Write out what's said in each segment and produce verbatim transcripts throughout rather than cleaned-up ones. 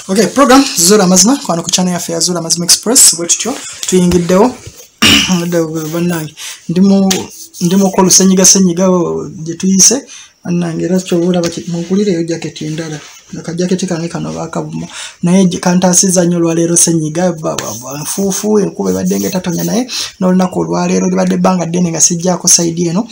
Okay, program Zura Mazima kwano ku channel ya Zura Mazima Express wetutyo tuyingiddewo bannange ndimo ndimo ko lusenyiga senyiga je tuyise annange era kyobula bakimukulire yo jacket endala naka jacket kange kano bakabuma naye kantasiza nnyo lwaleero senyiga nfuufu enkube badde tatonya naye n'olunaku olwaleero libadde banga ddene nga sijjaako side eno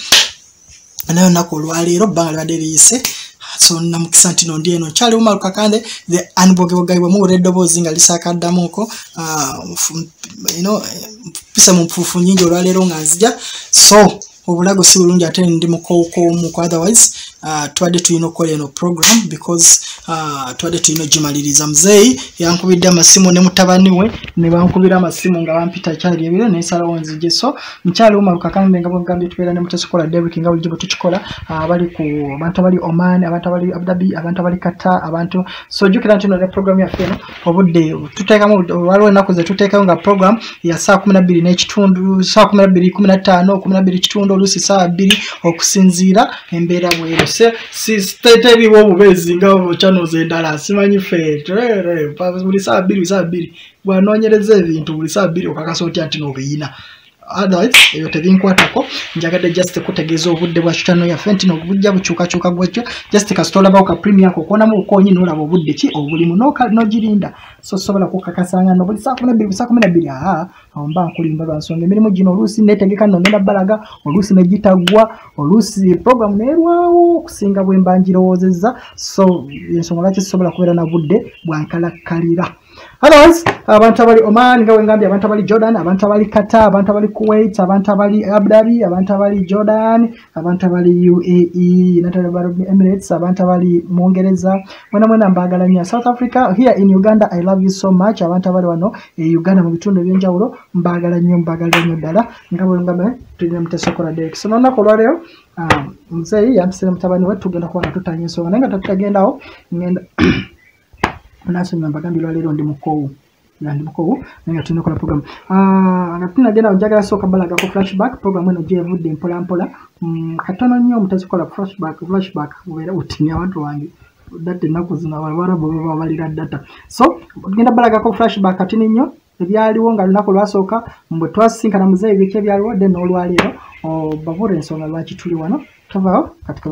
naye olunaku olwaleero banga libadde liyise so namukisa nti no ndieno chali umaruka kande the anbogebogaiwa mu reddo bozinga lisakaddamuko uh, you know pisa mu mpufu nyingi olwaleero nga nzija so obulago si bulungi ate ndi mukoko mu otherwise uh, twade tuyino kola eno program because uh, twade tuyino jimaliriza mzeyi yankubidde amasimu ne mutabani we ne bankubira amasimu nga bampita cyali ebiro ne sala wonzije so mchali umaruka kande ngabo ngambi twera ne mutesokola David ngabo jibo tukikola abali uh, ku abantu bali Oman abantu bali Abu Dhabi abantu bali Qatar abantu so jukira ntino ne program ya feno obudde tuteka mu waliwo nakuze tuteka nga program ya saa kumi na bbiri n'ekitundu saa kumi na bbiri kumi na ttaano kumi na bbiri kitundu olusi saa bbiri okusinzira embeera bwero se si state biwo bubezi nga channels endala simanyi fe rere buli saa bbiri saa bbiri bwanonyereza ebintu buli saa bbiri okakasoti ati no biyina otherwise eyo tebinkwatako njagadde just kutegeeza obudde bwa channel ya fenti no bujja buchuka chuka gwetyo just kastola bauka premium ko kona mu konyi nolaba obudde ki obuli munoka no girinda so sobola kukakasanga no buli saa kumi na bbiri saa kumi na bbiri aha amba nkulimba lwansonga emirimu gino oluusi netegeka no nenda balaga oluusi negitagwa oluusi program nerwawo kusinga bwembanjirowoozezza so ensonga lwaki sobola kubeera na budde bwankalakalira. Otherwise, abantu abali Oman ngawe ngambye abantu abali Jordan, abantu abali Qatar, abantu abali Kuwait, abantu abali Abu Dhabi, abantu abali Jordan, abantu abali U A E, United Arab Emirates, abantu abali Mwongereza, mwena mwena mbagala nnyo South Africa, here in Uganda I love you so much, abantu abali wano e Uganda mu bitundu ebyenjawulo mbagala nnyo mbagala nnyo ddala ngawe ngambye tulina mutesokola Derek. So nonna ko lwaleero um mzeyi yantusire mutabani we tugenda kuba tutanye ensonga naye nga tutagendawo ngenda naso nyambagambi lwaleero ndi mukowu ndi mukowu nga tulina kola program ah nga tunagenda njagala soka balaga ko flashback program eno je vudde mpola mpola katono nnyo mutazikola flashback flashback ubera utinya abantu wange date nakuzina walwara bo babalira data so tugenda balaga ko flashback atini nnyo ebyaliwo nga lunako lwasooka mbwe twasinkana muzeyi bike byaliwo then olwaleero bavura ensonga lwaki tuli wano tavao katika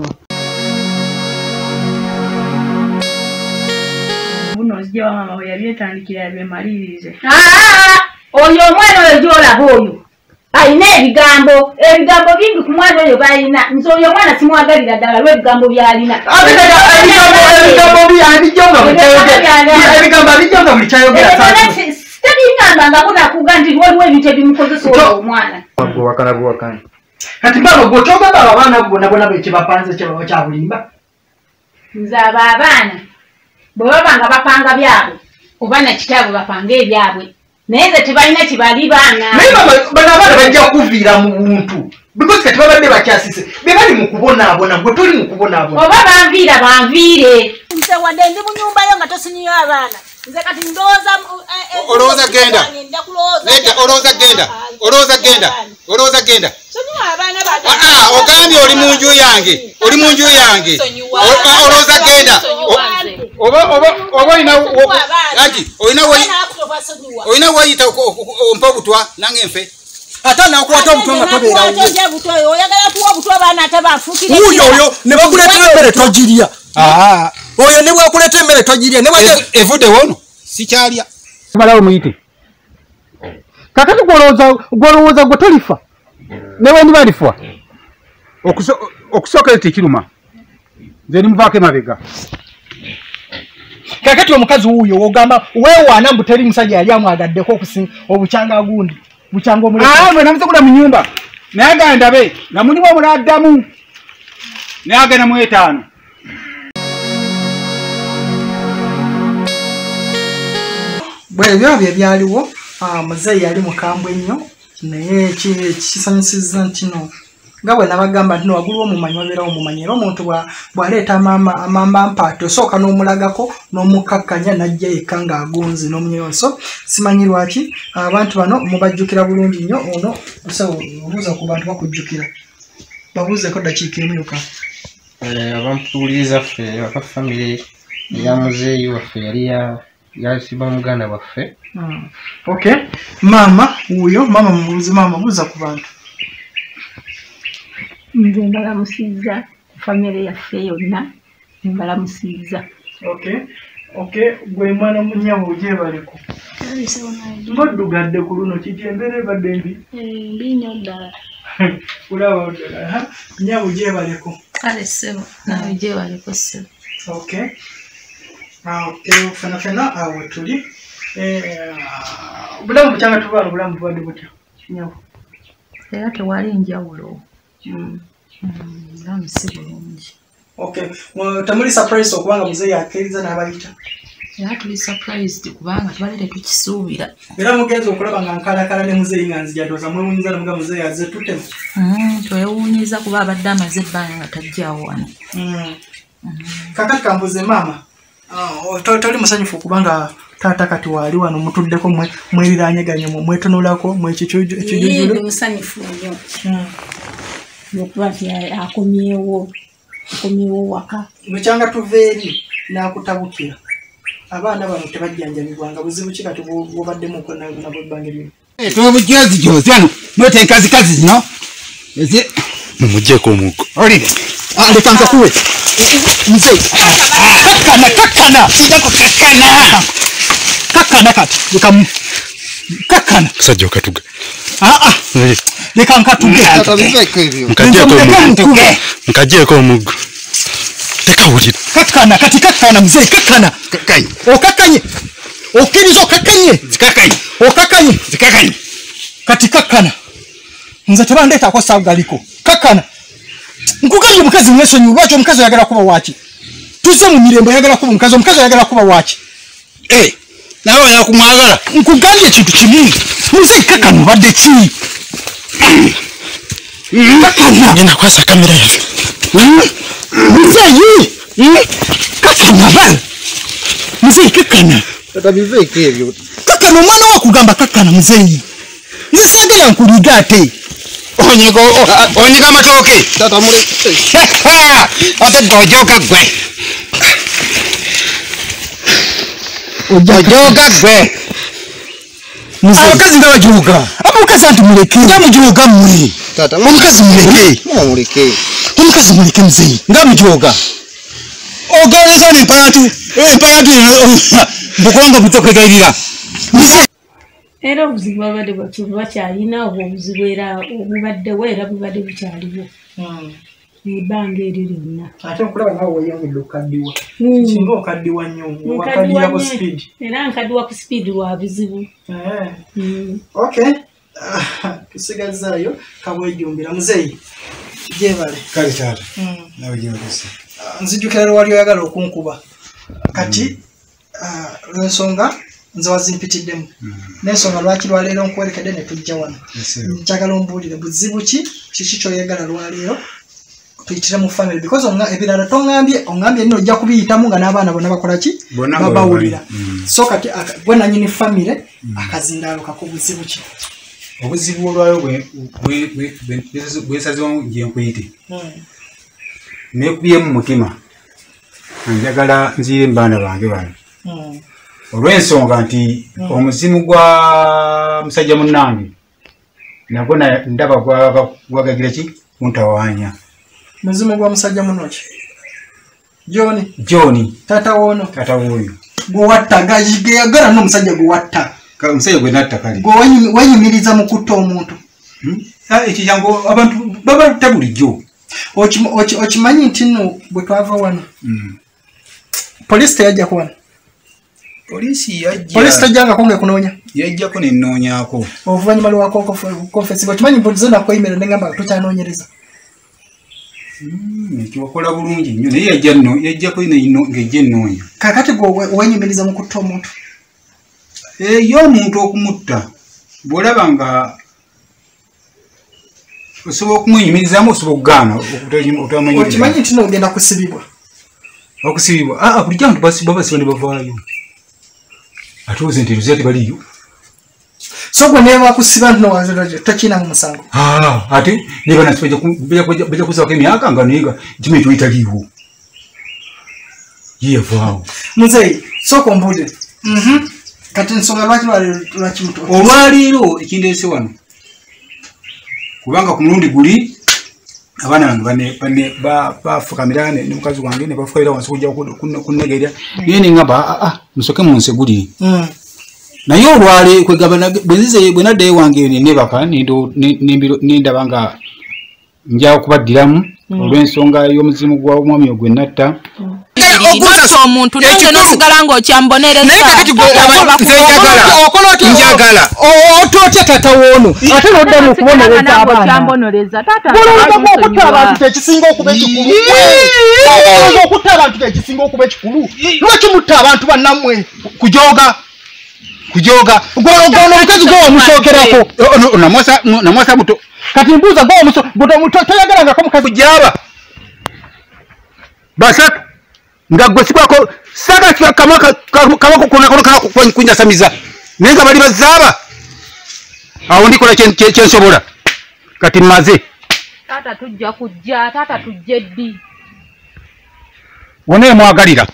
Nozija mama we yabyetandikira byemalirize. Ah! Oyo omwana oyo gyolaba oyo. Ayina ebigambo, ebigambo bingi ku mwana oyo bayina. Nzo oyo mwana simwagalira ddala lwe ebigambo byalina. Ebigambo ebigambo byali jonga mutayogera. Ebigambo bijonga buli kyayogera sasa. Tebingamba nga kuna kugandi waliwo ebintu ebimukozesa oyo omwana. Gwe wakana gwe wakana. Kati baba gwe togamba abaana bonna bonna be kibapanze kyababa kyabulimba. Nze abo abaana bwe baba nga bapanga byabwe oba na kitaabwe bapanga ebyabwe naye nze tebalina kibali baana naye bano abaana bajja kuviira mu buntu because kati babadde bakyasise be bali mu kubonaabona gwe toli mu kubonaabona oba banviira banviire nze wadde ndi mu nyumba yo nga tosinyiyo abaana nze kati ndowooza olowooza genda nedda olowooza genda olowooza genda olowooza genda aa ogambye oli mu nju yange oli mu nju yange olowooza genda oba olina wayita ompa obutwa nange nfe ate nakuwata obutwa nga tobeerawoyo oyo ne bakuleetera emmere togirya oyo ne bwakuleeta emmere togirya evudde wono sikyalya malawo muyite kakati gwolowooza gwe tolifa newe ndibalifa okusooka tekiruma nze nimuvaako emabega kakati omukazi wuuyo ogamba weewaana mbu teri musajja yali amwagaddeko okusinga obukyanga gundi bukyanga omulbwe namuze kula mu nyumba naye agenda ndabe nga mulimu omuladdamu naye agenda mu etaano bwebyo bye byaliwo muzeeyi yali mukambwe ennyo naye kisanyusiza ntino nga bwe nabagamba nti wagulu omumanyi wabeerawo omumanyi era omuntu bw'aleeta amamba mpaato osooka n'omulagako n'omukakkanya n'ajja yekka ng'agonze n'omunyonso simanyi lwaki abantu bano mubajjukira bulungi nnyo ono osawo obuuza ku bantu bakujjukira babuuzeeko ddakiika emyuka abantu tuwuliriza ffe aka famire eya muzeeyi waffe yali yasiba muganda waffe. Okay, mama uyo mama mubuze mama buza ku bantu. Nze mbalamusiza family yaffe yonna mbalamusiza. Okay, okay, gwe mwana munyawo uje baliko. Mbaddugadde ku luno kijembere badde mbi. Eh, mbinyo ddala. Ulaba ddala ha nyawo uje baliko. Kale sebo nawe uje baliko sebo. Okay. Ah, okay, fana fana awo tuli. Eh, bulamu bukyanga tubala bulamu bwadde butya. Nyawo. Era tewali njawulo. Mm. Bulamu si bulungi. Okay, well, tamuli surprise okubanga muzeeyi akkiriza n'abayita. Era tuli surprised kubanga tubalire tukisuubira. Era mugenzi okulaba nga nkalakala ne muzeeyi nga nzija ndoza mwewunyiza namuga muzeeyi azze tutemu. Mm, twewunyiza kuba abadde amaze ebbanga nga tajjaawo wano. Mm. Kakati kambuze mama. Oh, toli musanyufu kubanga taata kati wali wano mutuddeko mwe mweriranyeganye mwetonolako mwekikyuju ekijujulu. Ndi musanyufu nnyo. Mm. Okuba nti akomyewo. Akomyewo waka. Mukyanga tuveeri n'akutabukira. Abaana bano tebajjanjabibwanga buzibu ki kati bwobaddemu nabo ebbanga lino. Tobujazi jozi ano note enkazi kazi zino. Ezi mumugyeko omugo. Olire. Ah, leka nkakuwe. Mzee. Kakana kakana. Ndako kakana. Kakana kati. Leka kakana. Sajja okatuga. Ah ah. Leka nkatuge. Nkagyeko omugo. Nkagyeko omugo. Tekawulira. Kakana kati kakana mzee kakana. Kakai. Okakanye. Okirizo okakanye. Zikakai. Okakanye. Zikakai. Kati kakana. Nze tebandeta ko sagaliko. Kakana. Nkuganye mukazi mwesonyi lwaki omukazi yagala kuba wachi. Tuze mu mirembo yagala kuba omukazi omukazi yagala kuba wachi. Eh. Nawe yakumwagala. Nkuganye kintu kimu. Muze kakana badde ki. Kakana. Ngenda kwasa kamera yange. Muzeyi. Kakana ba. Muzeyi kakana. Tata biveke ebyo. Kakana omwana wa kugamba kakana muzeyi. Nze sagala nkuliga ate. Onyego onyega matoke. Tata mure. Ate gojoka gwe. Ojoga gwe. Abakazi ndabajuga. Abakazi antu muleke. Ndamujuga mwe. Tata omukazi muleke. Muleke. Omukazi muleke muzeyi. Ndamujuga. Ogereza ni payatu. Eh payatu bukonga butokegairira. Era obuzibu babadde bakyalina obwo obuzibu era obubaddewo era bubadde bukyaliwo. Ebbanga eryo lyonna. Ate okulaba nawe weyongedde okaddiwa. Singa okaddiwa nnyo wakaddiwa ku speed. Era nkaddiwa ku speed wa buzibu. Okay. Tusigazaayo kabwejumbira muzeeyi. Gyebale. Kale taata. Nawe gyebale. Nzijukira lwali oyagala okunkuba. Kati lwensonga nze wazimpitiddemu. N'ensonga lwaki lwaleero nkwerekedde ne tujja wano. Njagala ombuulire buzibu ki kiki kyoyagala lwaleero tuyitire mu family because onga ebirala tongambye ongambye nno ojja kubiyitamu nga n'abaana bonna bakola ki babawulira. So kati gwe nannyini family akazindaalo kako buzibu ki. Obuzibu olwayo bwesazewo gye nkuyite. Neekubye mu mutima. Njagala nziire mu baana bange bano. Olw'ensonga nti omuzimu gwa musajja munnange nagwo ndaba gwagagira ki kuntawaanya. Muzimu gwa musajja munoki John John tata wono tata woyo gwe watta gayagala n'omusajja gwe watta omusajja gwe natta kale gwe wanyumiriza mu kutta omuntu. Ekyangu abantu baba tabulijjo. Okimanyi nti nno bwe twava wano poliisi teyajja ku wano. Polisi yajja. Polisi tajjanga kunge kunoonya. Yajjako ne nnoonyaako. Oluvannyuma lwako konfesi okimanyi mbu ze nakweyimera ne ngamba tukyanoonyereza. Kiwakola bulungi nnyo naye yajja nno yajjako ng'ejja ennoonya. Kaakati gwe wenyumiriza mu kutta omuntu. Ye omuntu okumutta bw'olaba nga osobola okumwenyumirizaamu osobola okugaana otamanyiriza. Okimanyi nti n'ogenda kusibibwa. Okusibibwa aa bulijjo abantu basiba basiba ne bavaayo. Ate oze nti luzeeti baliyo. So gwe neeba kusiba nti tokiina mu musango. Ate ne bana bajja kusibako emyaka nga naye gimitu etaliiwo. Ye vaawo. Muzeeyi sooka ombuulire Mhm. Kati nsonga lwaki lwaki muto. Olwaleero ekindeese wano. Kubanga ku mulundi guli abana bange bane bane ba bafukamira ne mukazi wange ne bafukamira wansi kujja kunnegerya. Yene ngaba a a musoke munse guli. Mm. Naye olwale kwegabana bwenzize bwenadde wange ne baka nindo nimbiro nindabanga nja kubaddiramu olw'ensonga y'omuzimu gwa omwami ogwe natta. Okusa omuntu nange nosigala ng'okyambonereza. Naye kakati nze njagala okola otya njagala ototya tata woono ate n'oddamu okubonereza abaana. Bolowooza okutta abantu tekisinga okuba ekikulu. Bolowooza okutta abantu tekisinga okuba ekikulu. Lwaki mutta abantu bannammwe kujoga kujoga gono omukazi gwo omusookerako namwasa namwasa buto kati mbuuza gwo omuso buto muto toyagalangako mukazi gyaba basatu nga gwe sibako saga kamaka kamako kuna kunyasamiza naye nga bali bazaaba awo ndikola kyensobola kati mmaze taata tujja kujja taata tujje ddi wone mwagalira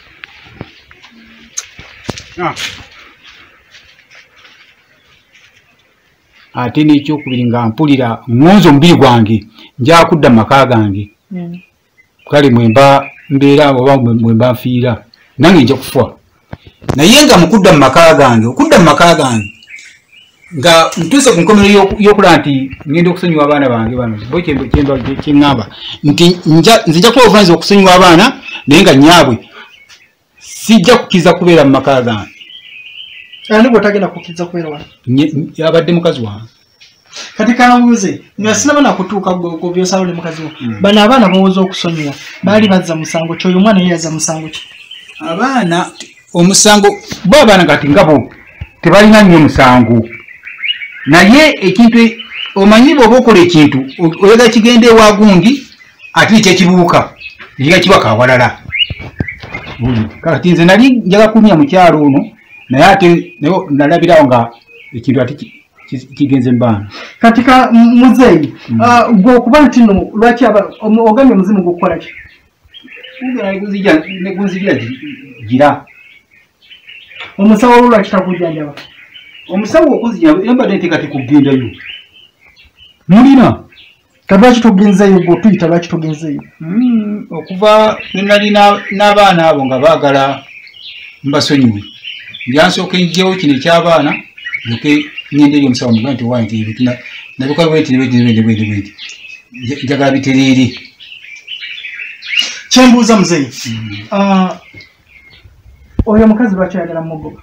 ate n'ekyokubiri nga mpulira ngonza omubiri gwange nja kudda mu maka gange kale mwemba mbeera oba mwemba nfiira nange nja kufa naye nga mukudda mu maka gange okudda mu maka gange nga ntuuse ku nkomero y'okulaba nti ngenda okusonyiwa abaana bange bano bo kyeŋŋamba nti nzija kuba obuvunaanyizibwa okusonyiwa abaana naye nga nyaabwe sijja kukkiriza kubeera mu maka gange. Ani bw'otagenda kukkiriza kubeera wano? Abadde mukazi wange. Kati kambuuze nga sinaba nakutuuka gwe byosalawo ne mukazi wo. Bano abaana bowooza okusonyiwa baali bazza musango ki? Oyo omwana ye yazza musango ki? Abaana omusango bo abaana kati nga bo tebalina nnyo musango. Naye ekintu omanyi bw'oba okola ekintu oyagala kigenda ewa gundi ate ekyekibuuka ekiga kibaka awalala. Kati nze nali njaga kumya mu kyalo ono naye ate nalabirawo nga ekintu ate kigenze mbaana. Kati ka muzeeyi gwe okuba nti no lwaki ogambye omuzimu gukukola ki? Negunzirira gira. Omusawo olwo lwaki takujjanjaba? Omusawo okuzijjanjaba yambadde nti kati kugendayo. Mulina kati lwaki togenzeeyo gwe otuyita lwaki togenzeeyo? Okuva lwe nali n'abaana abo nga baagala mbasonyiwe njansooka njyewo kino eky'abaana ndoke ngende eri omusawo mugaa nti owaye nti nabikola bwenti bwenti bwenti bwenti bwenti njagala bitereere. Kyembuuza muzeeyi oyo omukazi lwaki ayagala mugoba?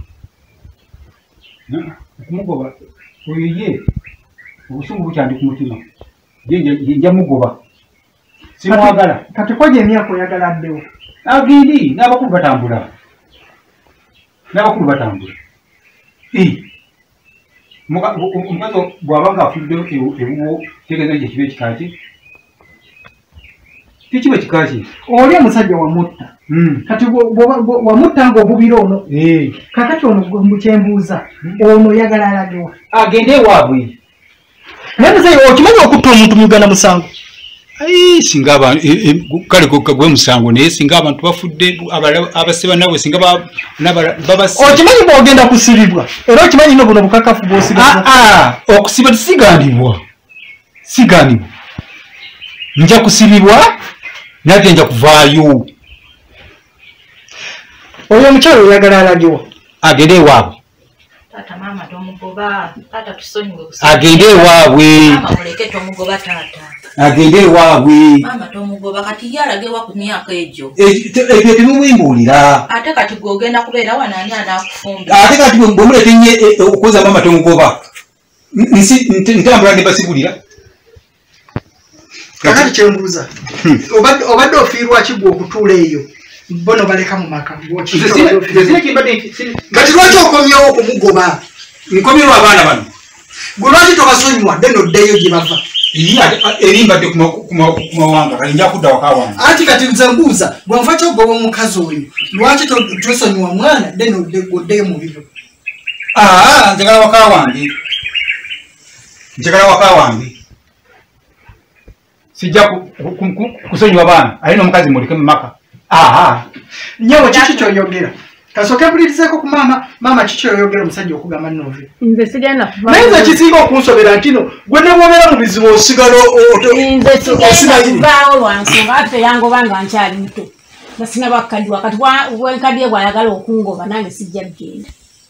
Okumugoba oyo ye obusungu bukyandi ku mutima nja mugoba simwagala. Kati kwaja emyaka oyagala addewo? Agindi n'abakulu batambula n'abakulu batambula. Omukazi bw'aba nga afudde ebuwo tegeeza nti ekiba ekika ki tekiba ekika ki. Oli omusajja wamutta kati wamutta ng'obubira ono kakati ono mukyembuuza ono oyagala alagewa? Agende ewaabwe. Naye muzeeyi okimanyi okutta omuntu mu Uganda musango? Singa abantu kale gwe musango naye singa abantu bafudde abasiba nabwe singa babasi. Okimanyi bw'ogenda kusibibwa era okimanyi no buno bukakafu bw'osigaza? Okusiba siganibwa siganibwa nja kusibibwa nate nja kuvaayo. Oyo omukyalo oyagala alagewa? Agende ewaabwe. Taata maama tomugoba taata tusonyiwe busa. Agende ewaabwe. Maama muleke tomugoba taata. Agende ewaabwe. Mama tomugoba kati yalagewa ku myaka egyo. Ebyo tebimwimbuulira. Ate kati gw'ogenda kubeera wanaani anaakufumba. Ate kati bw'omuleke nnyo okukoza maama tomugoba ntambula ne basibulira. Kakati kyembuuza obadde ofiirwa ki gwe okutuula eyo bono baleka mu maka? Kati lwaki okomyewo okumugoba? Nkomyewo abaana bano. Gwe lwaki tobasonyiwa dde noddeyo gye bava? Erimbadde ku mawanga kali nja kudda waka wange. Ati kati nze mbuuza bwe nfa kyogoba omukazi oyo lwaki tosonyiwa mwana dde noddeyo mu bibyo? Njagala waka wange. Njagala waka wange. Sijja kusonyiwa baana aye n'omukazi muleke mu maka. Nyawo kiki kyoyogera? Kasoke bulizeko ku mama mama kicho yogera musajja okugamba nove. Nze sigenda kuva. Menza kisinga okunsobera ntino gwe ne bwobera mu bizibu osigalo nze sigenda kuvaawo lwansonga ate yango banga nkyali muto. Basina bakaddi wakati wenkaddi bwayagala okungoba nange sijja genda.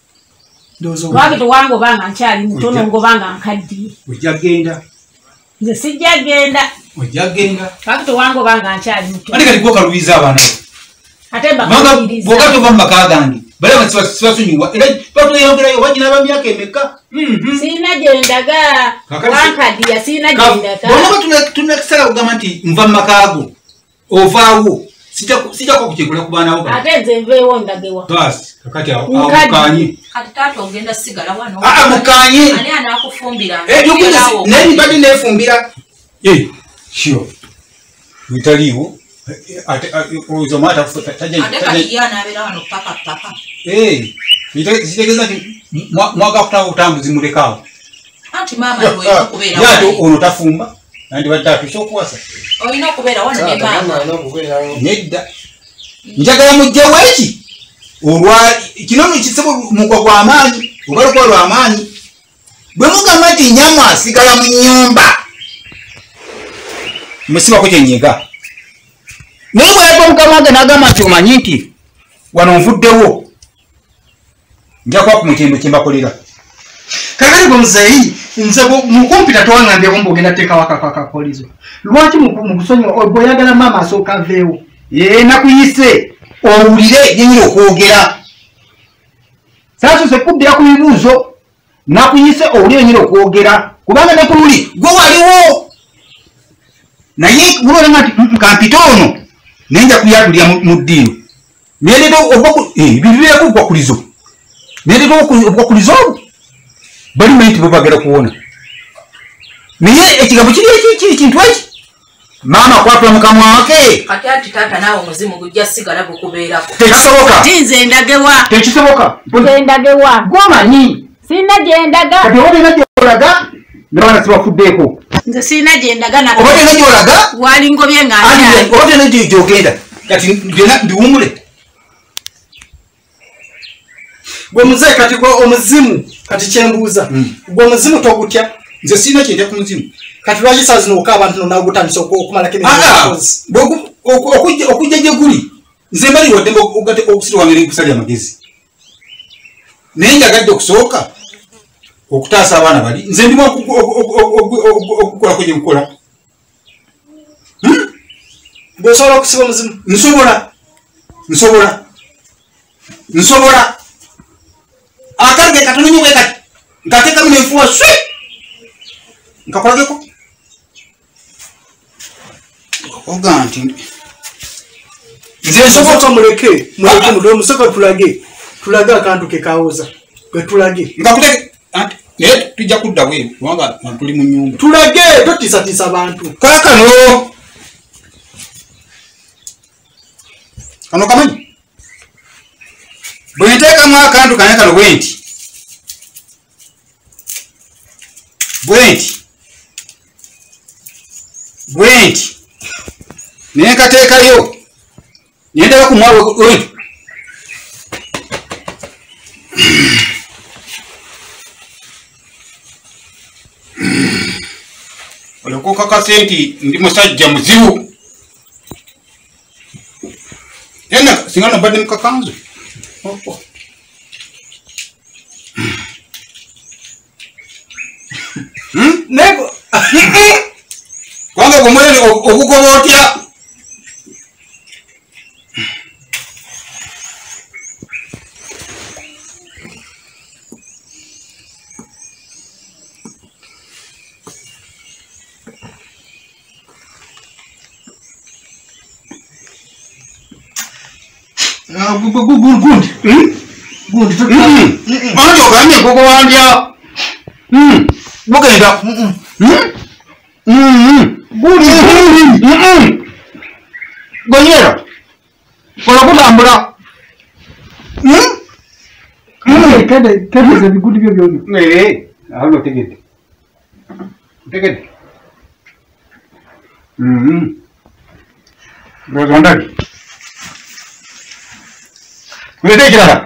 Lwaki tewangoba nga nkyali muto nongoba nga nkaddiye. Ojja genda. Nze sijja genda. Ojja genda. Lwaki tewangoba nga nkyali muto. Ate kati gwe kalubiza abaana. Ate bakubiriza. Bwoga tova mu maka gange. Bala basibasonyiwa. Era batuyongerayo bagina ba myaka emeka. Siina gyendaga. Wankaddiya siina gyendaga. Bonna tunakisala kugamba nti nva mu maka ago. Ovaawo. Sijja kwa kukyekula ku baana bo. Ate nze nveewo ndagewa. Basi kakati awo mukanye. Kati taata ogenda sigala wano. Ah mukanye. Ani anaakufumbira? Eh yokuza nani badi nefumbira. Eh sure. Mitaliwo ate ozo mata taje. Ate kati yana abera wano papa papa. Eh zitegeza nti mwaga kutawo utambuzi mulekao. Anti mama yo okubeera. Yato ono tafumba. Nandi batatu sokuwasa. Oyina okubeera wano ne mama. Nedda. Njagala mujja weki. Olwa kinono kisebo mugwa kwa amaanyi, obalo kwa lwa amaanyi. Bwe mugamba nti nyama asigala mu nyumba. Musiba ko kyenyega. Naye bwe yako mukama wange n'agamba nti omanyi nti wano nvuddewo. Nja kwa kumutindo kyembakolera. Kakati gwe muzeyi nze mu kompyuta towangambye bombo ogenda teeka waka kwa kapolizo. Lwaki mu kusonyiwa bwe oyagala mama asooka aveewo? Ee nakuyise owulire gyenyira okwogera. Saasoose kuddira ku bibuuzo nakuyise owulire gyenyira okwogera kubanga ne ku luli gwe waliwo. Naye bulolanga nti kampita ono nenja kuyatulira mu ddiiro. Nendeta bibireeko obukwakulizo. Nendeta obukwakulizo obwo bali manyi nti bwebagera kuwona. Naye ekigambo kiri ekiri kintu eki. Mama kwatula mukamwa wake. Kati ati taata naawe omuzimu gujja sigala gukubeerako. Tekisoboka. Nze ndagewa. Tekisoboka. Nze ndagewa. Gomanyi. Sina gyendaga. Kati obadde gyolaga n'abaana sibafuddeeko. Nze sina gyendaga na. Obadde gyolaga. Wali ngobye nga nkyali. Obadde gyogenda. Kati ndiwumule. Gwe muzeyi kati gwe omuzimu kati kyembuuza. Gwe omuzimu togutya. Nze sina kyendya ku muzimu. Kati lwaki saa zino oka abantu n'ogutandisa okumalako emirimu okujja gye guli nze mbali wadde okusitwangeri kusalya amagezi naye njagadde okusooka okutaasa abaana bali nze ndimu okukolako gye nkukola. Bw'osobola okusiba omuzimu? Nsobola nsobola nsobola akage katono nnyo bwe kati nkateekamu n'enfuuwa swi nkakolageko. Oga nti nze nsobola muleke muleke mudo musoko tulage tulage akantu ke kawoza gwe tulage ngakuteke anti naye tujja kudda weeru kubanga tuli mu nnyumba tulage totiisatiisa bantu kaakano kano kamanyi bwe nteekamu akantu kane kano bwe nti bwe nti bwe nti naye nkateekayo nendaba ku mwawe wentu olekukakase nti ndi musajja muzibu ena singa nabadde mukakanzu kubanga gumwene ogugoba otya. gundi gundi anti ogambye enkoko wandya mugenda gonyera kola kutambula tegeza ebigundi byo byobyo awo otegedde otegedde ndowooza ndabye Mpete ekirala.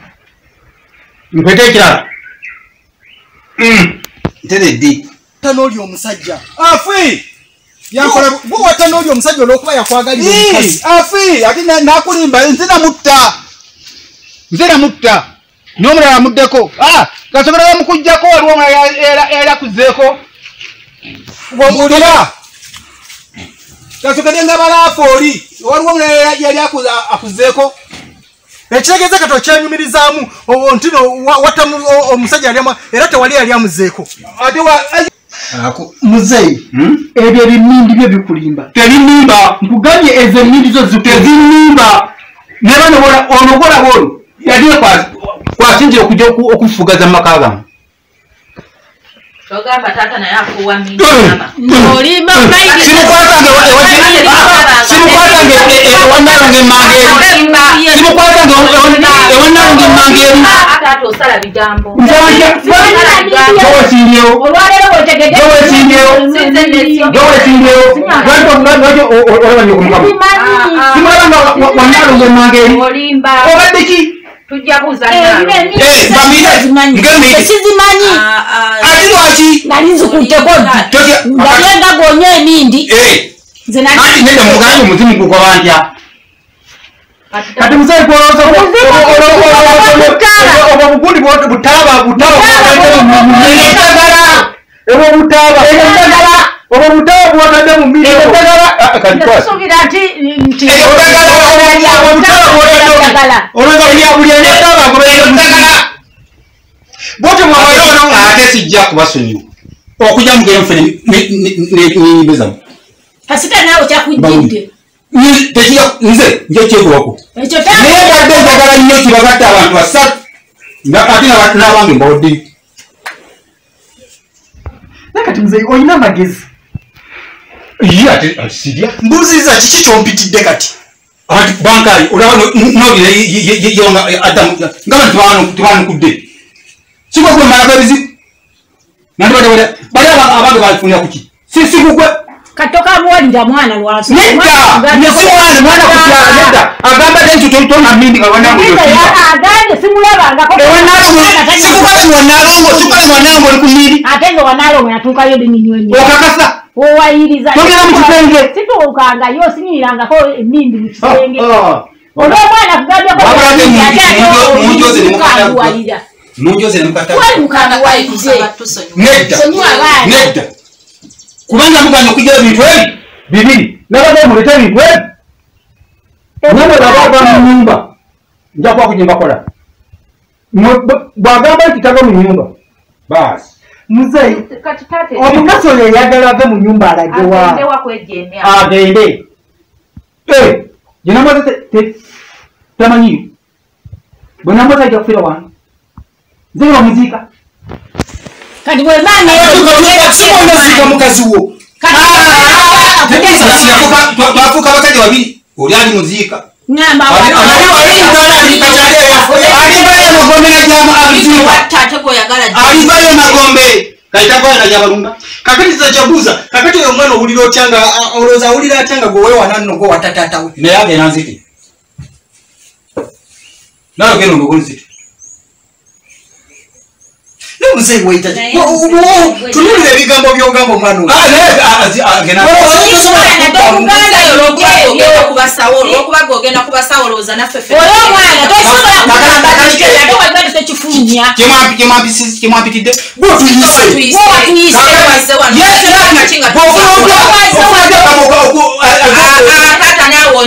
Mpete ekirala. Mm. Ntede ddi. Tanoli omusajja. Afi. Yankola bo watanoli omusajja olwokuba yakwagalira omukazi. Afi, ati nakulimba nzina mutta. Nzina mutta. N'omulala muddeko. Ah, kasobola mukujjako waliwo era era kuzeeko. Wongulira. Kasokede nga balaafu oli. Waliwo omulala yali akuzeeko. Ekitegeeza kato kyanyumirizaamu ntino watamu omusajja alyamu era tewali yali amuzeeko. Ate wa Ako muzeyi ebyo ebimindi byo bikulimba. Tebimimba. Nkugambye ezo emmindi zo zitezimimba. Ne bano onogola bolo. Yali kwasinzira okujja okufugaza maka gamu. Togamba tata naye akuwa mmindi mama. Olimba maidi. Simukwatange simukwatange ewannalonge mmange. Simukwatange ewannalonge mmange. Ate ate osala bigambo. Jowe sindio. Olwaleero wetegedde. Jowe sindio. Jowe sindio. Lwaki lwaki olabanye okumukamu. Simulabanga wannalonge mmange. Olimba. Obadde ki? Tujja kuzanyaalo. Eh, bamira. Ngemi. Sizimanyi. Ati lwaki? Nali nzikutteko ddi. Nali nga gonya emindi. Eh. Nze nali. Ati nenda muganje omuzimu gukoba ntya. kati musayi kwolooza obwo bugundi butaba butaba obwo butaba obwo butaba bwotadde mu mmiri Tusuubira nti nti ate sijja kubasonyiwa okujja mugenfe nebezamu kasita naawe kyakujjidde nze nje kyegulako naye badde njagala nnyo kibagatta abantu basatu ate n'abange mbawodde nakati muzeyi olina amagezi ye ate sirya mbuuziza kiki kyompitidde kati ati bankali olaba nobira yonga adamu ngaba tibanukudde sikugwe malako ebizibu nandibadde bali abange bafunira kuki sikugwe katoka muwalira mwana lwaso nedda nesimwana mwana kukyala nedda agamba te tona mindi nga agambye simulabangako sikukale mwanalongo sikukale mwanalongo oli ku mmindi ate nga wanalongo yatuukayo biminyonyo okakasa owayiriza togera mu kisenge situukangayo sinyirirangako emmindi mu kisenge olw'omwana kugambyako munjoze nemukata nedda nedda kubanga muganya okujja ebintu ebi bibiri nabadde mulete ebintu ebi nane babava mu nyumba nja kuba kujja mbakola bwagamba nti tava mu nyumba baasi muzeyi omukazi oyo eyagala ave mu nyumba alagewa agende gyenamaze tamanyiyo bwe nambaza ajja kufira wano nze bamuziika kati bwemanaziika mukazi wo twafuuka abasajja babiri oli ali muziika alivayo magombe kaitakoyana jabalunga kakati zajabuza kakati oyo omwana owulira otyanga olowooza awulira atyanga gwewewananno gwe watatatawe naye agenda nziti nawe genda ondogonziti muzeyi wayita tunulira ebigambo byogamba omwana olwokubaga ogenda kubasawo olowooza naffe kyemwampitidde taata naawe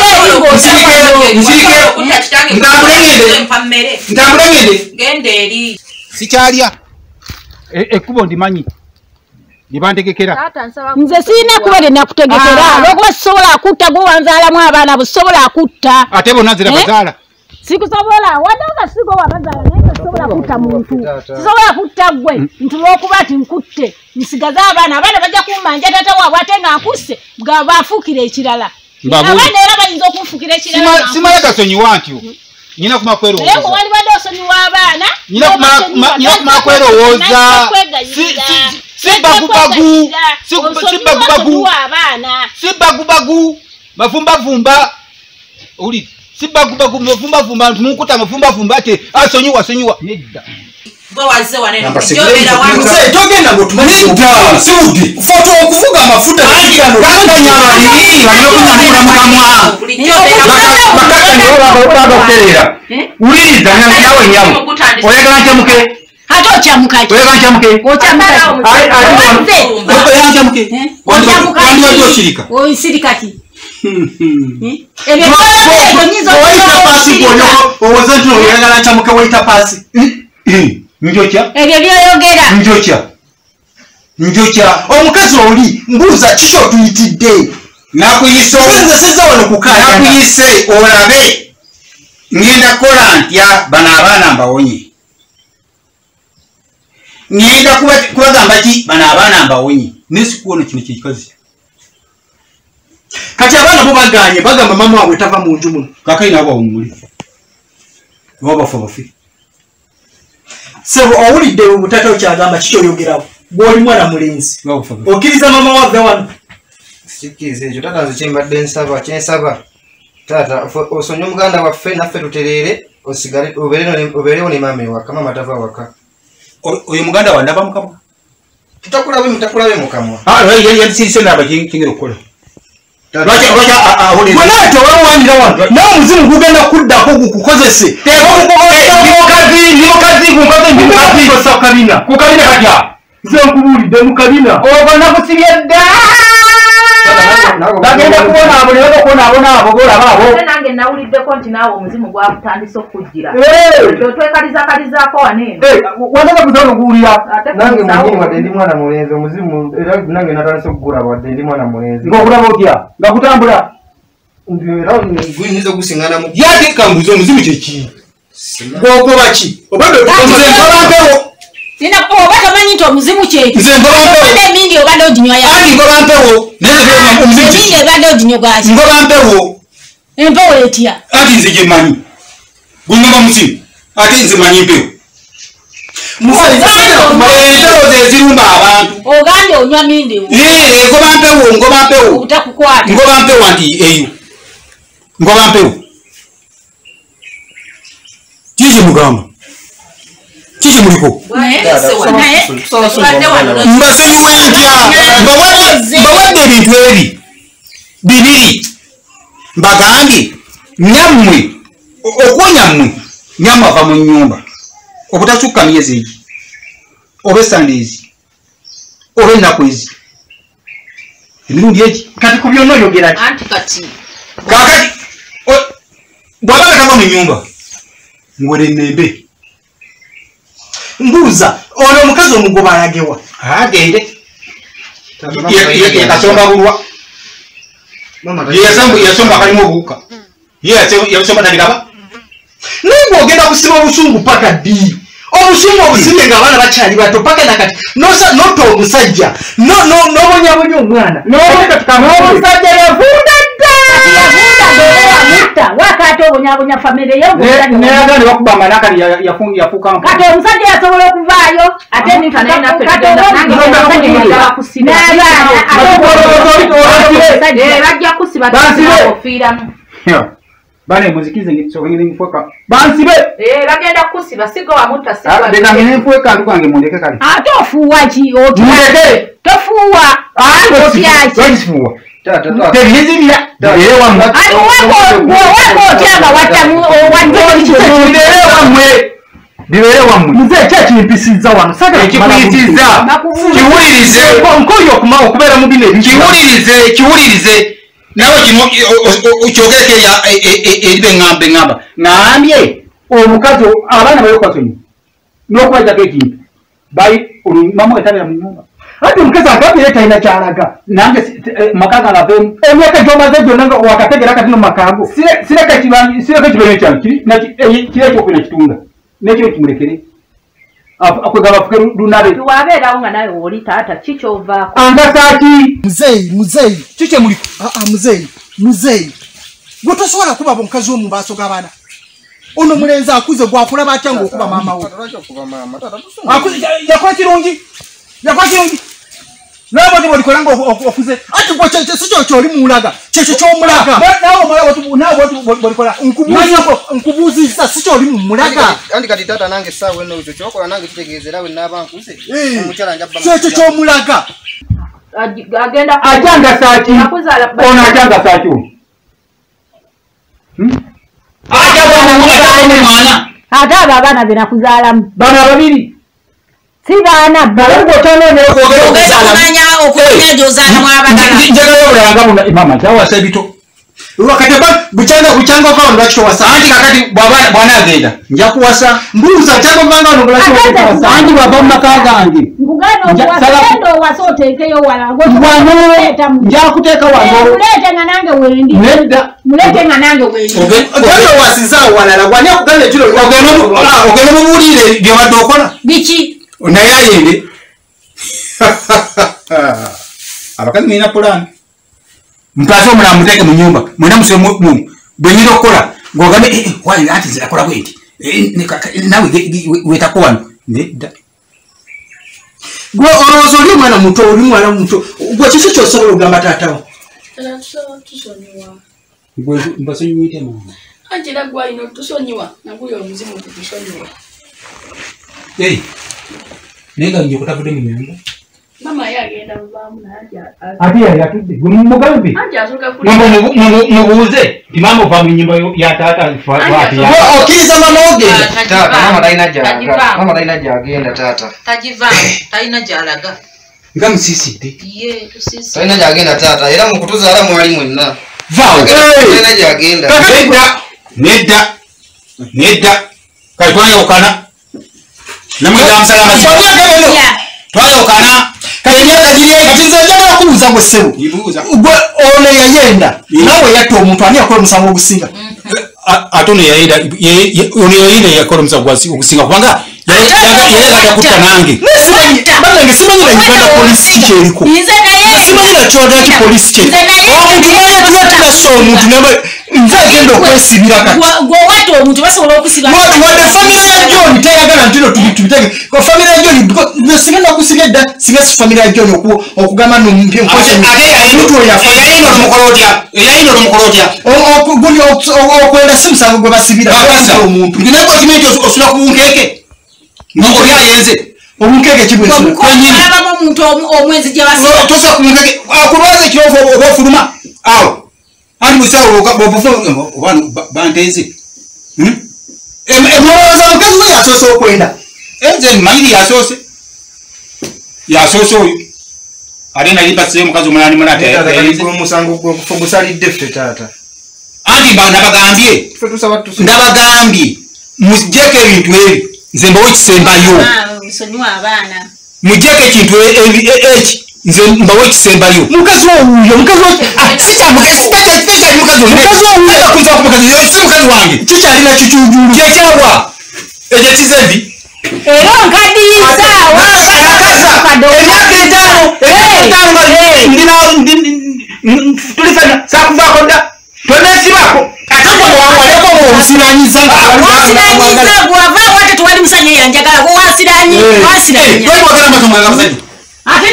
ntambule ngende genda eri sikyalya ekkubo ndimanyi lyebantegekera nze sirina kuba lyenakutegekera lwokuba sisobola kutta gwe wanzaalamu abaana busobola kutta ate bonna nzira bazaala sikusobola wadde nga sigo wabazaala naye nga sisobola kutta muntu sisobola kutta gwe nti lwokuba ti nkutte nsigaze abaana abaana bajja kummanja tata waabwe ate nga nkusse nga baafuukira ekirala abaana era bayinza okunfuukira ekirala simala gasonyiwa ntyo nyina kuma kwerowooza naye wali badde osonyiwa abaana nyina kuma kwerowooza si bagubagu si bagubagu si bagubagu bavumbavumba uli Siba kuba kumfumba fumba tumukuta mfumba fumba ate asonyiwa sonyiwa. Nedda. Gwe wazze wanene. Njogera wangu. Mzee togenda ngo tumanyita. Sudi. Foto okuvuga amafuta kigano. Kanga nyama lili banokunyamira mukamwa. Makaka nyoba baba okuterera. Uliriza nyawe nyawe. Oyagala nchamuke. Hato chamukaje. Oyagala nchamuke. Ochamukaje. Ai ai. Oyagala nchamuke. Wandi wandi wandi oshirika. Oisirika ki? Ebe konyizo oita pasi bonyo. Owozantu oyagala nchamuke oita pasi. Njocha? Ebyo byoyogera. Njocha. Njocha. Omukazi oli mbuza kicho tuyitidde. Nakuyiso. Nze siza wano kukaya. Nakuyise olabe. Ngenda kola ntya bana abaana mbawonye. Ngenda kubagamba ki bana abaana mbawonye. Nesikuona kino kikazi. Kati abaana bo baganye bagamba mama wawe tava mu nju muno. Kakai nabo omuli. Waba fofi. Sebo owulidde obutata okyagamba kikyo oyogerawo. Bw'oli mwana mulenzi. Okkiriza mama waffe wano. Sikize ekyo tata nze kyembadde nsaba kyensaba. Tata osonye omuganda waffe naffe tutereere osigale obeerewo ne maama ewaka mama tava waka. Oyo muganda wa ndaba mukamwa. Tutakulabe mutakulabe mukamwa. Ah yandisirise naba kingera okukola. Lwaki lwaki awulira. Bw'onaate wawandira wano. Nawe muzimu gugenda kuddako gukukozese. Mukazi mukazi mukazi mukazi kusakabina. Kukabina katya. Nze nkubuulidde mu kabina. Oba nakusibye dda. Bagenda kubona abo ne bakubona abo n'abo golaba abo. Nange nawuliddeko nti naawe omuzimu gwakutandisa okujjira. Twekalizakalizaako waneeno. Wandaba kusobola okuwulira. Nange munyini wadde ndi mwana mulenzi omuzimu era nange natandise okugula wadde ndi mwana mulenzi. Ng'okulaba otya? Nga kutambula. Era guyinza okusiŋŋana mu. Yate kambuza omuzimu kyeki. Gw'ogoba ki? Obadde Nze mpewo. Nina oba tamanyi nti omuzimu kyeki. Nze mpewo. Obadde emindi obadde oginywa ya. Ati ngoba mpewo. Neze omuzimu kyeki. Emindi obadde oginywa gwaki. Ngoba mpewo. Empewo etya. Ati nze gye mmanyi. Gungamba muzimu. Ate nze manyi mpewo. Empewo ze zirumba abantu. Ogambye onywa mindi. Eh, ngoba mpewo, ngoba mpewo. Obutakukwata. Ngoba mpewo nti eyo. Ngoba mpewo. Kiki mugamba? Kiki muliko? Mbasonyiwe ntya. Mbawadde ebintu ebi bibiri. Mbagambye nyammwe okwonya nyamwe ava mu nnyumba. Obutasukka myezi egi. Oba essande ezi. Oba ennaku ezi. Emirundi egi. Kati ku byonna oyogera ki? Anti kati. Kakati bw'aba tava mu nnyumba ngwere ennembe. Mbuuza ono omukazi omugoba ayagewa. Agende. Yakasomba bulwa. Yasomba akalimu obuwuka. Ye yasomba tabiraba. Naye bw'ogenda kusiba obusungu paka ddi. Obusungu obusimbe ng'abaana bakyali bato paka nakati notta omusajja n'obonyabonya omwana. N'omusajja yavunda dda. Yavunda wakati obonyabonya famire yo. Neyagala ne bakubanga nakali yafuuka mpu. Kati omusajja yasobola okuvaayo ate bajja kusiba ofiiramu. Bane muzikize ngisogere nfuka. Bansibe. Eh bagenda kusiba sigo wamutta sigo. Bega mine nfuka ndukange mundeke kali. Ate ofuwa ki oti. Mundeke. Tofuwa. Ah ofiachi. Wansifuwa. Tata tata. Tebizibya. Ewa mwe. Ani wako wako otyanga watamu wadde Bibere wamwe. Bibere wamwe. Mzee kya kimpisiza wano. Saka ekikuyitiza. Kiwulirize. Nkoyo okuma okubeera mu bino ebintu. Kiwulirize, kiwulirize. Nawe kino okyogereko eribe ngamba ngamba. Ngambye omukazi abaana bayokwasonyi. N'okubajjako ekintu. Bayi olumamu etabera mu nnyumba. Ati omukazi agambye talina kyalaga. Nange makaga ngavemu. Emyaka gy'omaze gyonna nga wakategera kati no makago. Sireka kibanyi sireka kibanyi kyange. Kiri ekyokwina kitunga. Nekyo kimulekere. Akwegaba fuke lunale. Tuwabeerawo nga nawe oli taata kikyovaako. Angasaki. Muzeyi, muzeyi. Kike muli. Ah ah muzeyi, muzeyi. Gwe tosobola kuba omukazi wo mu maaso g'abaana. Ono mulenzi akuze gwakulaba atya ng'okuba maama we. Akuze yakola kirungi. Yakola kirungi. Nabo ndi bolikolanga okuze ati gwa cheche sicho choli mulaga cheche chomulaga nabo mala watu nabo bolikola nkubuzako nkubuzisa sicho oli mulaga andi kati tata nange sawe no icho chokola nange tutegezera we nabankuze omuchala njabba cheche chomulaga agenda ajanga saki ona ajanga saki hmm aja bwana mwana mwana ata aba bana bina kuzalamu bana babiri si bana balango tono ne okumanya okumanya jozana mwabagala njagala yobulanga muna mama tawa sabito wakati ba buchanga buchanga kwa ndo achito wasa anti kakati bwana bwana agenda nja kuwasa mbuza chango mbanga ndo kuwasa anti baba makaga anti ngugano wasendo wasotekeyo walango bwana nja kuteka wango mulete nanange wendi nedda mulete nanange wendi ogendo wasiza walala gwanya kugale kilo ogendo ogendo mubulire byo badokola biki unayayende abakazi nina plan mpaso muna muteke mu nyumba muna muswe mu benyiro kola ngogambe eh wali ati zira kola bwenti nawe wetakuwa nedda gwe orozo li mwana muto oli mwana muto gwe chicho chosobola ogamba tatawo Taraso tusonyiwa. gwe mbaso nyite mama Anjira gwa ino tusonyiwa naguyo omuzimu tusonyiwa. eh nega nje kutafuta mu nyumba Mama yagenda mbamu na haja. ati ya yatudde gwe mugambe Anja asoka kuli. Mubu mubuze imamo va mu nyumba ya tata wati ya okiriza mama ogenda tata mama daina jaga mama daina jagenda tata tajiva taina jalaga nga musisite ye tusisi daina jagenda tata era mukutuza ala mwali mwenna vao daina jagenda nedda nedda nedda kai twayo kana namwe gamsalama twayo kana kanyaka jiriye katinza njagala kubuza gwe sebo gwe ole yayenda nawe yato omuntu ani akola musango ogusinga atone yayenda ono yayenda yakola musango ogusinga kubanga yayenda kutta nange banange simanyi na Uganda police kiteriko simanyi na choda ki police kye omuntu yayatula so omuntu nawe nza gendo kwesibira kati gwo wato omuntu basobola okusiba watu wade family ya John tayagala ntino tubitege ko family ya John because sigenda kusiga da siga family ya John oku okugama no mpye nkoze ate ayino ya yayino mukolotia yayino mukolotia o guli okwenda simusango gwe basibira kasa omuntu nginako kimento osula kubunkeke ngo yayenze obunkeke kibwe sula kwenyini abamo omuntu omwezi gye basiba tosa kubunkeke akulwaze kirofo obofuluma awo ani musawo bobufo obanu banteze hm emwoza mukazi we yasose okwenda enze mayiri yasose yasose oyo alina libase mukazi omulani mulata yayinze musango gwo kufogusalidde ffe tata anti bana bagambye ffe tusaba tusaba ndabagambye mujeke ebintu ebi nze mbawo kisembayo musonyiwa abaana mujeke ekintu eki nze mbawo kisembayo mukazi oyo mukazi sicha mukazi sicha sicha mukazi oyo mukazi oyo kuza ku mukazi oyo si mukazi wange kicha alina kichujulu kyekyawa eje kizebi ero nkadiisa wakasa emyaka etaano emyaka etaano ndina tulifanya sakuvako dda tonezibako atewaleko obusiranyiza wasiranyiza gwava wate tuwali musajja yanjagala gwe wasiranyi wasiranya twalibagala matomwaga musajja ate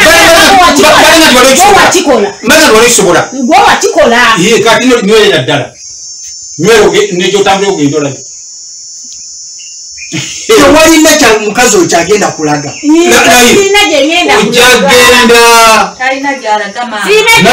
nagwe wakikola mbaga lwalisobola gwe wakikola ye kati nywera ddala nywera nekyo otambula ogenda olabe tewalina kya mukazi oyo kyagenda kulaga sirina gyengenda ojagenda talina gyalaga maama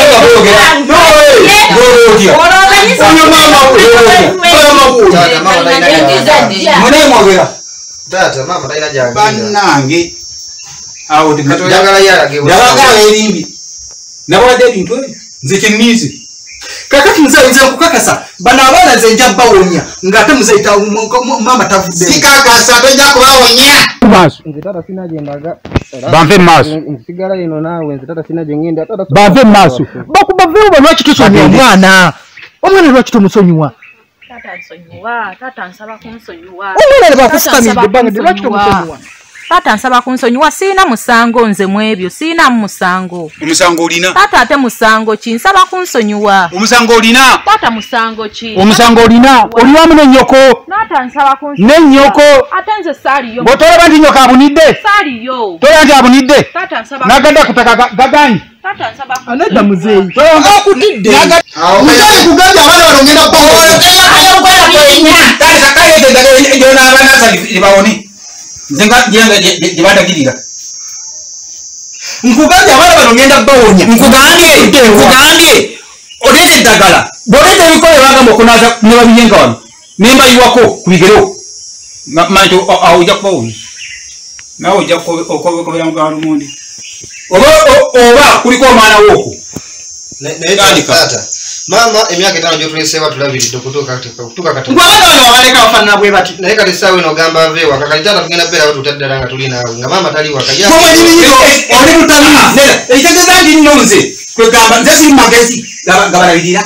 munemwogera tata mama daina jagenda bannange awo katuyagala yalage yabagala erimbi nabawadde ebintu ebyo nze kyeniizi kakati nze nze kukakasa bano abaana nze nja bawonya ng'ate muzeyita mama tavudde sikakasa tojja kubawonya nze tata sinagendaga banve maaso nsigala ino naawe nze tata sinagengenda tata banve maaso bakubaveewo lwaki tusonyiwa omwana omwana lwaki tomusonyiwa Tata nsonyiwa, tata nsaba kunsonyiwa. omwana ne bakufukamidde ebbanga lwaki tomusonyiwa Taata nsaba kunsonyiwa sina musango nze mwebyo sina musango. Omusango olina? Taata ate musango ki nsaba kunsonyiwa. Omusango olina? Taata musango ki? Omusango olina oli wamu n'ennyoko. Taata nsaba kunsonyiwa. N'ennyoko. Ate nze saaliyo. Bw'otolaba nti nnyoko abunidde? Saaliyo. Tola nti abunidde? Taata nsaba. N'agadda ku ttaka gaganyi. Taata nsaba. Anadda muzeeyi. Akutidde. Muzeeyi kugambye abaana bano ngenda kubawonya. Kale kakaye egyo n'abanasa libawone. Nze nga gye badagirira. Nkugambye abaana bano ngenda kubawonya. Nkugambye nkugambye oleeta eddagala. Bw'oleeta ebikole bagamba okunaaza ne babiyenga wano. Ne mbayiwako ku bigero. Manyi awo ojja kubawonya. Nawe ojja okobera mu gaalumundi. Oba oba kuliko omwana woko. Tata mama emyaka etaano gyotuleseewa tulabiridde okutuuka kutuuka kati Ngwabana bano wabaleka bafaanana bwe bati. naye kati essaawa eno ogamba ave waka kati taata tugenda beerawo tutaddala nga tuli naawe nga maama tali waka oli mutamiizi ekitegeeza nti nno nze kwegamba nze siri magezi nga balabirira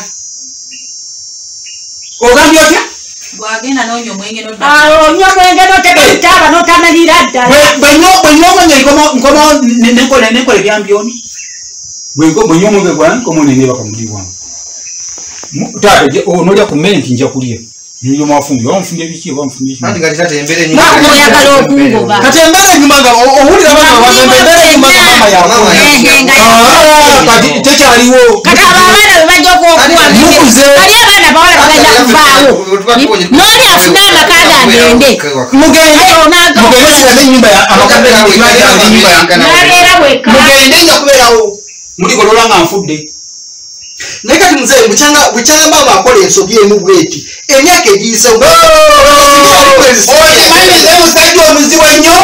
ogambye otya Bwagenda n'onywa omwenge n'odda. Awo onywa omwenge n'otegeitaaba n'otamalira ddala. bwenyoomwenge nkomawo nenkola ebyambyoni bwenyoomwenge gwange nkomawo nenebaka muli wange taata onolya ku mmere nti nja kulya niyo mwafungi wamufunye biki wamufunye biki anti kati taata embeera ennyuma Oyagala okungoba. kati embeera ennyuma nga owulira bano bagamba embeera ennyuma nga mama yawe kati tekyaliwo Kati abo abaana bwe bajja okuwakuwa mukuze bali abaana bawala bagenda kuvaawo. N'oli afune amaka gagende. mugende mugende sirane ennyumba amakadde N'abeera bwekka. mugende nja kubeerawo muligolola nga nfudde Naye kati muzeeyi bukyanga bukyanga maama akola ensobi emu bweti. Emyaka egiyise okimanyize musajja omuzibu ennyo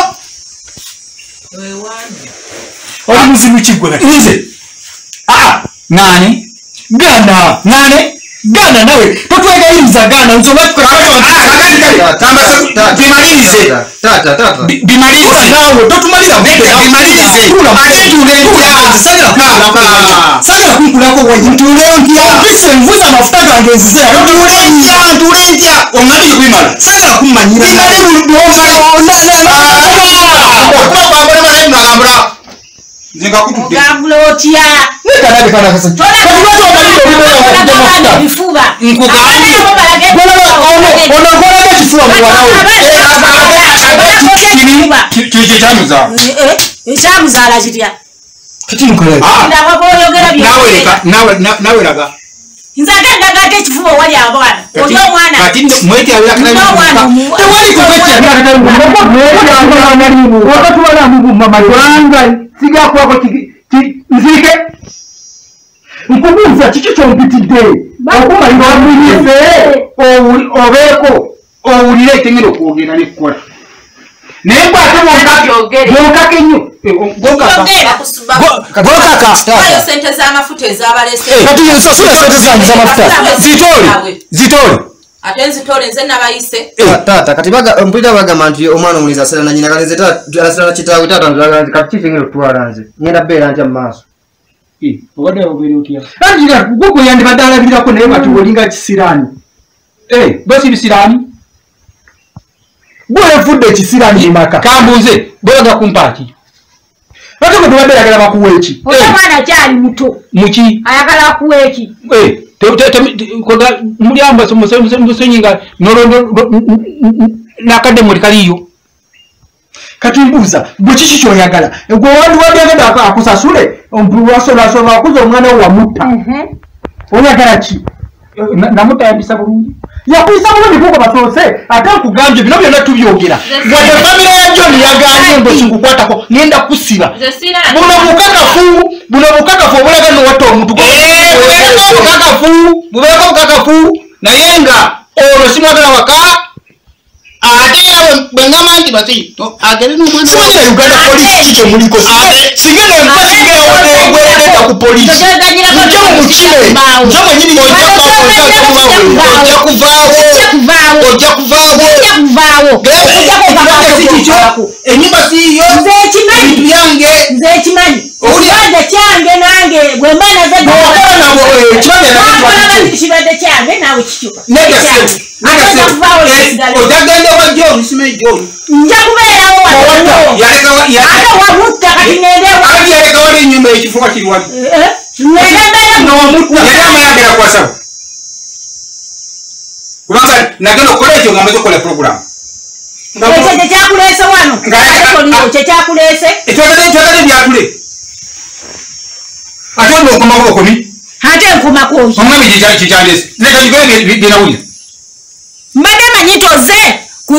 Oli muzibu ki gwe kati? nze aa nani Gaana. nani Gaana nawe totwegayiriza gaana nsoba bimalirize taata taata bimalirize naawe totumalira bimalirize ate sagala kunkulako wayintule ntya mpise nvuza amafuta gange nzize ntule ntya ntule ntya oŋŋambire kubimala sagala kummanyira okubagambula nze ngakutudde Ogambula otya. Ebifuba. nkugambye onakolaga ekifuba kyo kyamuza Ekyamuzaala kirya. kati nkola Ndaba bw'oyogera bye. nawe laga Nze ate ndaga ate ekifuba owali abaana. Oli omwana. kati mwetyabira N'omwana omu- tewali wakatubala mama lwanga sigakwako nzike nkubuuza kiki kyompitidde okumalira omulise obeeko owulire etengera okwogera nekkola naye gwate bwonkaka ennyo Wayo sente z'amafuta ezabalese. kati nsasula sente zange z'amafuta zitole zitole Ate nzitole nze nabayise. taata kati mpulira bagamba nti omwana omulizi asera na nyina kati nze alasera na kitaawe taata nzagala nti kati kitengera okutwala nze ngenda beera ntya mu maaso obadde obeera otya anti gwe yandibadde alabirirako naye bati olinga kisiraani bwesi bisiraani gwe yafudde ekisiraani mu maka kambuuze boyaga kumpaaki ate gwe tubadde ayagala bakuwa eki Oli omwana akyali muto. muki Ayagala akuwa eki. mulyamba musonyi nga nakadde muli kaliyo kati mbuuza bwe kiki kyoyagala gwe wandiwadagenda akusasule wasobola akuza omwana we wamutta oyagala ki namutta yambisa bulungi yakuyisa bulungi kuko basoose ate nkugambye bino byonna tubyogera wadde famire ya John yaganye mbe kikukwatako ngenda kusiba buno bukakafu buno bukakafu obulaga nowatta omuntu bukakafu bubeeko bukakafu naye nga olwo simwagala waka ate yawe bwengamba nti basi agere nomwana Uganda polisi kikyo muliko singa nempa ku polisi mujja mumukire nze mwenyini ojja kuvaawo ojja kuvaawo enyumba siyo ebintu byange Nze ekimanyi. Ekibadde kyange nange bwe mba kibadde kibadde kyange naawe kikyuka. Negase, negase, ojagende wa John omusimeyi John. Nja kubeerawo wano. Yaleka wa yaleka. Ate wamutta kati ngendewo. Ali yaleka wali ennyumba ekifuba kiri wali. Eh? Ngendewo n'omutta. Yali amayagala kwasaba. Kubanga nagenda okukola ekyo nga amaze okukola program. Ekyo kyekyakuleese wano. Ate kyekyakuleese. Ekyogere ekyogere byatule. Ate olwo okomako okomi. Ate nkomako oyo. Omwami kyekyandese. Leka kigere byenawulira. Mbadde manyi toze.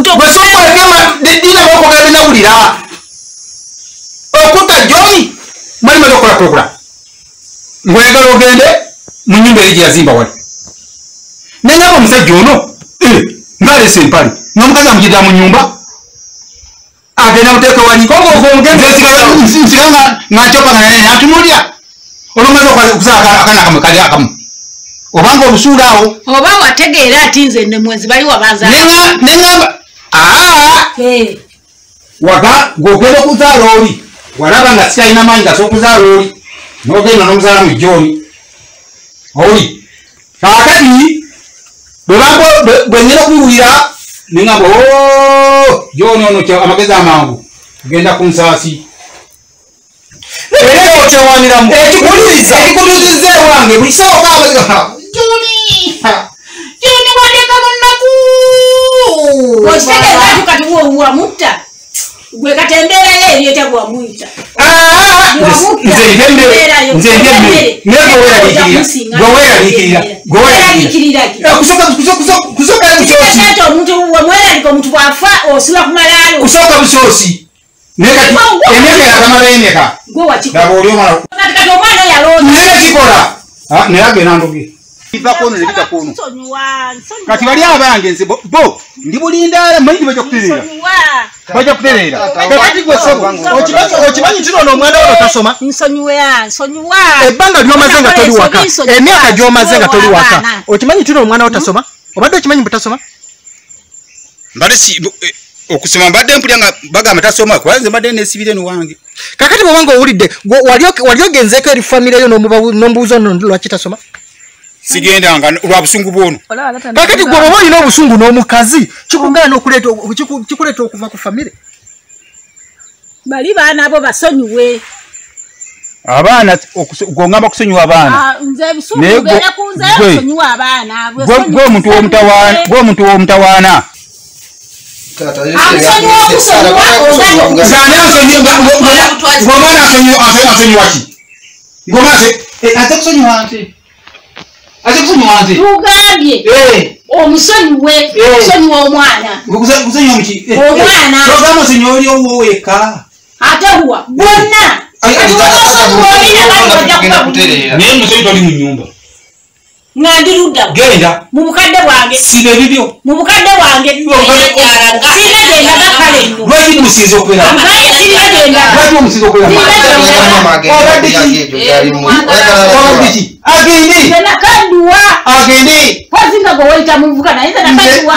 Dina okugenda byenawulira. Okutta John mwali maze okukola program. Ng'oyagala ogende mu nnyumba eri gye yazimba wali. Nengaba omusajja ono ng'aleese empale n'omukazi amugirira mu nnyumba agenda muteeka wali nsiga nga ncopa naye natunulya olumaze okusala akana kamwe kali akamu obanga obusuula awo oba wategeera ati nze ne mwezi bali wabanza neŋŋamba aa waga ng'ogenda okuzaala oli walaba nga sitalina maanyi gasa okuzaala oli n'ogenda n'omuzaala mu John oli kaakati bwenyera okubiwulira neŋŋamba o John ono amagezi amangu genda ku nsaasi era okyewaniramu ekikuliza ekikuliziza ewange buli sawa okaamagezi John John wandeka munnaku okitegeeza ati kati wamutta gwe kati embeerayo ebyeta bwamuyita nze ndyemmere nze omuntu wamweralika omuntu bwafa osiba kumalaalo kusooka busoosi emyaka yakamalayo emyaka laba oli omala kati omwana yalooza naye kikola naye agenda ndoge ivakono nebita kono kati bali abange nze bo ndi bulindaala mayindi bajja kuterera bajja kuterera kakati gwe sebo okimanyi kino ono omwana ono tasoma nsonyiwa nsonyiwa ebbanga lyomaze nga toli waka emyaka gyomaze nga toli waka okimanyi kino omwana wo tasoma obadde okimanyi butasoma mbadde si okusoma mbadde mpulya nga bagamba tasoma kuba nze mbadde neesibire n'owange kakati bwewanga owulidde wali ogenzeeko eri famire yo n'omubuuza ono lwaki tasoma sigendanga lwa busungu bwono kakati gwe bwoba olina obusungu n'omukazi kikugaana kikuleeta okuva ku famire bali baana abo basonyiwe abaana gongamba kusonyiwa abaana nze ebisungu beera ku nze nsonyiwa abaana gwe omuntu w'omutawaana ng'omwana asonyiwa ki ate kusonyiwa nze tugambye omusonyiwe kusonyiwa omwana kusonyiwa muki omwana ogamba osonyiwa oli owo weka ate huwa bonna naye musonyi toli mu nnyumba nga ndi ludda genda mu bukadde bwange siba ebibyo mu bukadde bwange sirina gyendaga kale nno lwaki musinza okwera lwaki omusinza okwera obadde ki agende nakanduwa agende pozinga gwe wayita muvuga naye nze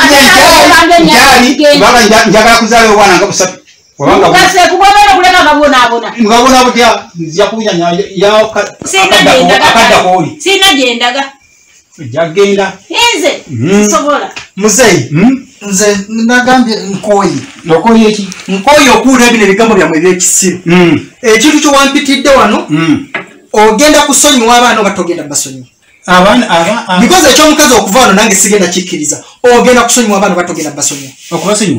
nakaiwange njagala kuzaala obwana nga busatu kubobera okuleka ngabonaabona ngabona butya nzija kubunya akaddakooli sirina gyendaga jagenda nze nsobola muzeyi nze nagambye nkooyi okoye eki nkooyi okuwulira bino ebigambo byammwe ebyekisiru ekintu kyewampitidde wano ogenda kusonyiwa abaana oba togenda basonyiwa because ekyomukazi okuva wano nange sigenda kikkiriza ogenda kusonyiwa abaana oba togenda basonyiwa okubasonyiwa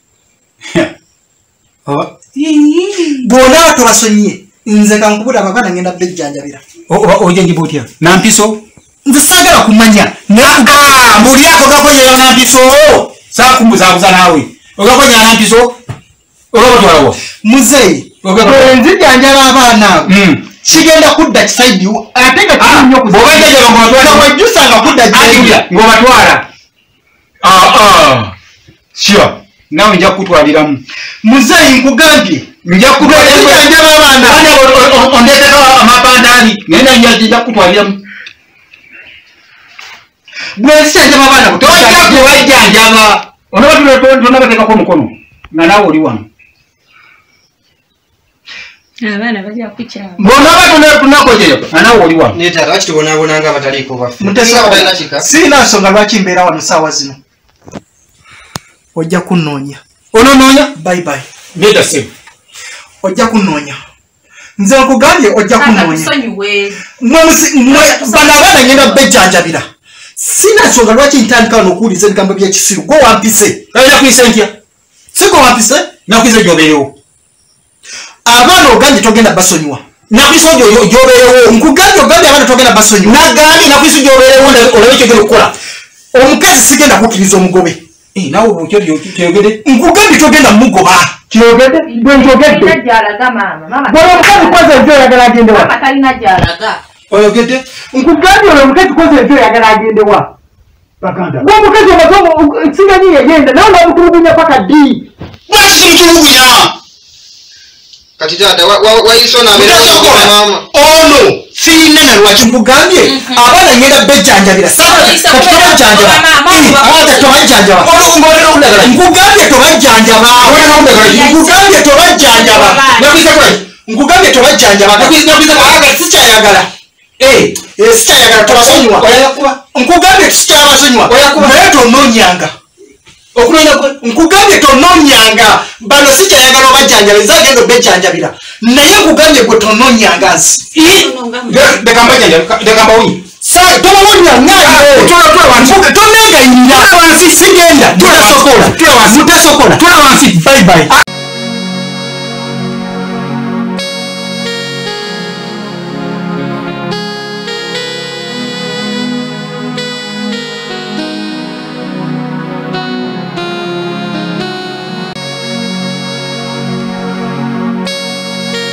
bw'onaaba tobasonyiye nze kankubula abaana ngenda bejjanjabira ojenjiba otya nampiso nze saagala kumanya mbuli ako gakonyeyo nampiso sakumbuzabuza naawe ogakonyaa nampiso ogabatwalawa muzeyi bwenzijjanjaba abaana abo kigenda kudda kisaidi ate nga kinyowejjusanga kudda ng'obatwala sure nawe nja kukutwaliramu muzeyi nkugambye nja kutwaliramu abaana ondeeteko amapandaani naye nja kukutwaliramu bwezijanjaba abaana tojja kubajjanjaba onaba tonabateekako omukono nga naawe oli wano abaana bajja kukyama bonaba tunakojeyo nga naawe oli wano neta lwaki tubonaabonanga abataliiko baffe sirina nsonga lwaki mbeera wano saawa zino ojja kunnoonya onononya bye bye neda se ojja kunonya nze nkugambye ojja kunonya bano abaana ngenda bejjanjabira sina nsonga lwaki ntandika wano okuwuliza ebigambo by'ekisiru gwe wampise nakwise ntya siko wampise nakwise gyobeerewo abaana ogambye togenda basonyiwa nakwise gyobeerewo nkugambye ogambye abaana togenda basonyiwa nagambye nakwise gyobeerewo olabe kyogera okukola omukazi sigenda kukkiriza omugobe nawe kyogede nkugambye togenda mugoba kyogede bwe njogedde bwe omukazi koze ebyo oyagala agende wa oyogedde nkugambye olwo omukazi koze ebyo oyagala agende wa baganda gwe omukazi omaze siganyi yegenda nawe ng'omutulugunya paka ddi lwaki kimutulugunya kati taata wayisona mama ono fiina na lwaki nkugambye abaana ngenda bejjanjabira tobajjanjaba nkugambye tobajjanjaba nkugambye tobajjanjaba nkugambye tobajjanjaba sikyayagala sikyayagala tobasonyiwa nkugambye sikyabasonyiwa naye tononyanga nkugambye tononyanga bano sikyayagala obajjanjaba nzagenda obejjanjabira naye nkugambye gwe tononyanga nsi dekambawunyi tobawonya tonegayirira sigenda mutasokola mutasokola bye bye